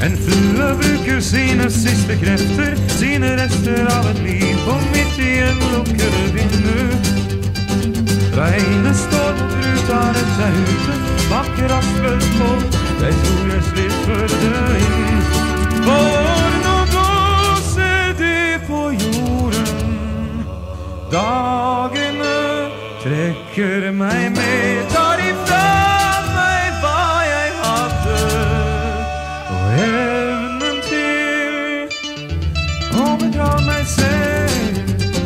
En flue bruker sine siste krefter, sine rester av et liv på midt i en lukkede vindu. Regnet står mot ruta rett seg ute, bakker asper på, jeg tror jeg slipper det inn. For nå blåser det på jorden, dagene trekker meg med, tar ifra meg hva jeg hadde, og evnen til å bedra meg selv.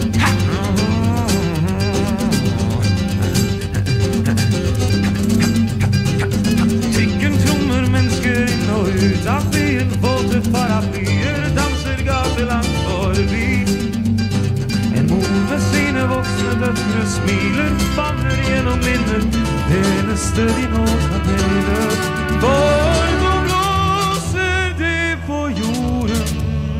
Trikken trommer mennesker inn og ut av byen, våte paraplyer danser gatelangt forbi. En mor med sine voksne døtre smiler, banner gjennom minner, det eneste de nå kan høre. For nå blåser det på jorden,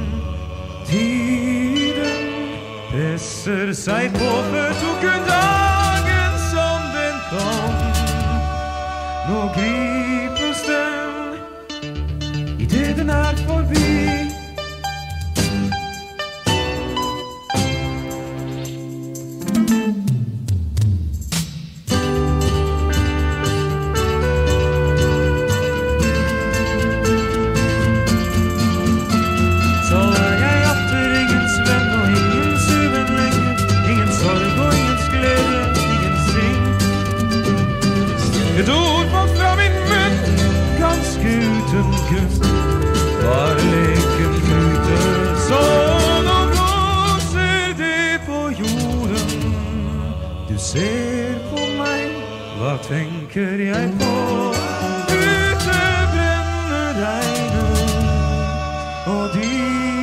tiden presser seg på, før tok hun dagen som den kom. Nå gripes den i det den forbi. Et ord falt fra min munn, ganske uten grunn, var leken ute. Så nå blåser det på jorden, du ser på meg, hva tenker jeg på? Ute brenner regnet, og de